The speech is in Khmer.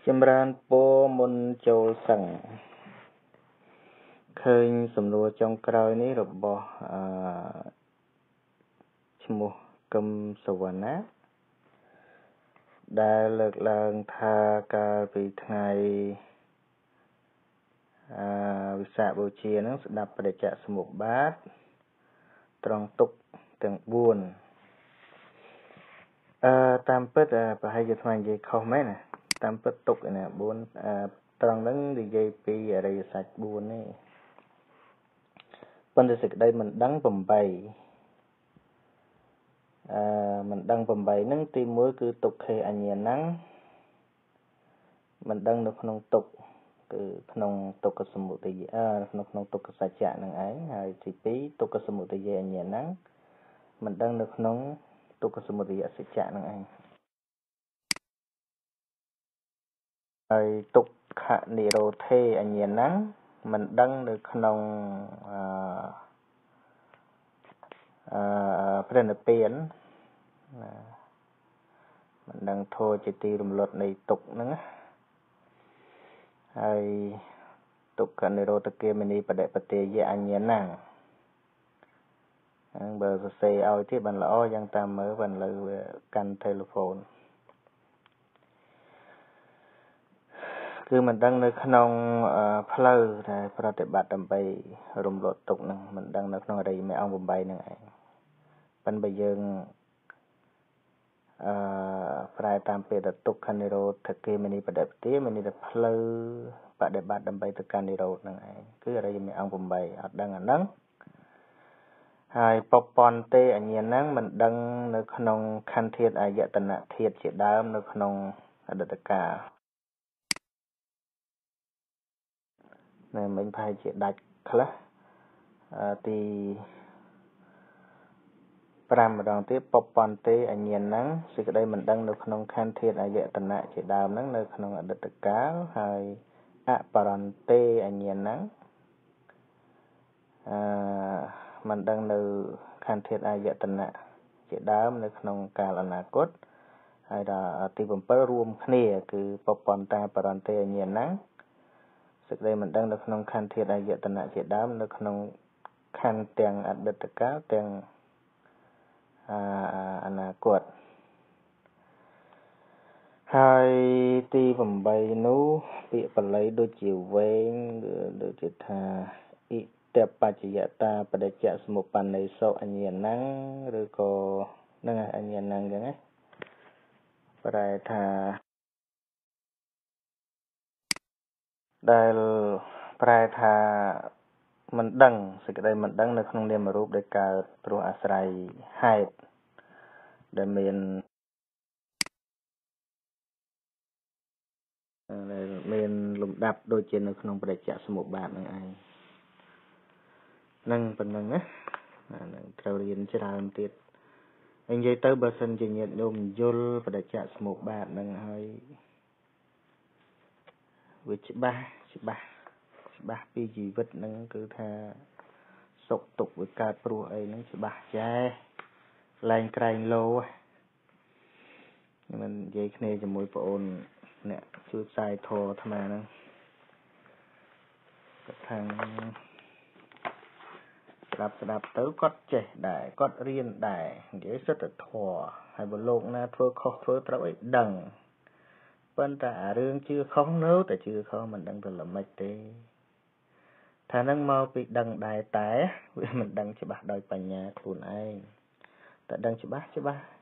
Chimran po mun châu sẵn khơi sầm lúa trong cày ní rồi bỏ chmu cầm sầu ná đã lực lượng tha cả vị ngày vị xã bầu chia nó đập để chạy một bát tròn tục từng buồn tam pết và hai giờ thoại gì không mấy nè tam pết tục nè buồn tròn đứng đi dây pi ở đây sạch buồn này vấn đề đây mình đăng bầm bày mình đăng bầm bày nâng tìm mới cứ tục hay anh nhìn nắng mình đăng được không tục cứ không tục cái sum một tí không tục cái sạch chạ năng ấy hay chỉ tí tục cái sum một tí anh nhìn nắng mình đăng được không tục cái sum một tí sạch chạ năng ấy rồi tục hạ nị đồ thê anh nhìn nắng mình đăng được không phần biển mình đăng thôi chỉ ti rùm lột này tục nữa hay tục cái này rồi tất kia mình đi bật tê với anh nhớ nàng bờ xe ao thì bạn lõ giang tam mới bạn là căn telephone cứ mình đăng nơi khung pleu thìประติบัติដើម្បីរំលត់ទុកនឹងមិនដឹងនៅក្នុងអរិយមេអង្គ8នឹងឯងប៉ុន្តែយើងប្រែតាមពេលទៅទុកខនិរោធគេមនីបដិបទាមនីទៅផ្លូវបដិបត្តិដើម្បីទៅកាន់និរោធនឹងឯងគឺអរិយមេអង្គ8អត់ដឹងអាហ្នឹងហើយពពន់ទេអញ្ញាណហ្នឹងមិនដឹងនៅក្នុងខន្ធធាតុអាយតនធាតុជាដើមនៅក្នុងអតីតកាលនៅមិញប្រហែលជាដាច់ខ្លះទី5ម្ដងទៀតពពន់ទេអញ្ញាណហ្នឹងសេចក្តីមិនដឹងនៅក្នុងខន្ធធាតុអាយតនៈជាដើមហ្នឹងនៅក្នុងអតីតកាលហើយអបរន្ទេអញ្ញាណហ្នឹងមិនដឹងនៅខន្ធធាតុអាយតនៈជាដើមនៅក្នុងកាលអនាគតហើយដល់ទី7រួមគ្នាគឺពពន្តាបរន្ទេអញ្ញាណហ្នឹងសេចក្តីមិនដឹងនៅក្នុងខន្ធធាតុអាយតនៈជាដើមនៅក្នុងខន្ធទាំងអតីតកាលទាំងអនាគតហើយទី8នោះពាក្យបល័យដូចជាវែងដូចជាថាអ៊ីតបច្ចយតាបដិច្ចសមុបណ្ណេសោអញ្ញាណังឬក៏ហ្នឹងអញ្ញាណังអញ្ចឹងណាប្រែថាដែលប្រែថាមិនដឹងសេចក្តីមិនដឹងនៅក្នុងនាមរូបដែលកើតព្រោះអាស្រ័យហេតុដែលមានលំដាប់ដូចជានៅក្នុងបរិច្ចាសមុបាទនឹងឯងហ្នឹងប៉ុណ្្នឹងណាហ្នឹងត្រូវរៀនច្រើនទៀតនិយាយទៅបើសិនជាញាតិញោមយល់បរិច្ចាសមុបាទហ្នឹងហើយវាច្បាស់ពីជីវិតហ្នឹងគឺថាសុខទុក្ខវាកើតព្រោះអីហ្នឹងច្បាស់ចេះលែងក្រែងលោមិននិយាយគ្នាជាមួយប្អូនអ្នកជួយផ្សាយធម៌អាត្មាហ្នឹងគាត់ថាស្ដាប់ទៅគាត់ចេះដែរគាត់រៀនដែរនិយាយសិទ្ធិធម៌ហើយបើលោកណាធ្វើខុសធ្វើត្រូវឲ្យដឹងប៉ុន្តែអារឿងជឿខុសនៅតែជឿខុសមិនដឹងទៅល្មិចទេថានឹងមកពីដឹងដែរតែវាមិនដឹងច្បាស់ដោយបញ្ញាខ្លួនឯងតែដឹងច្បាស់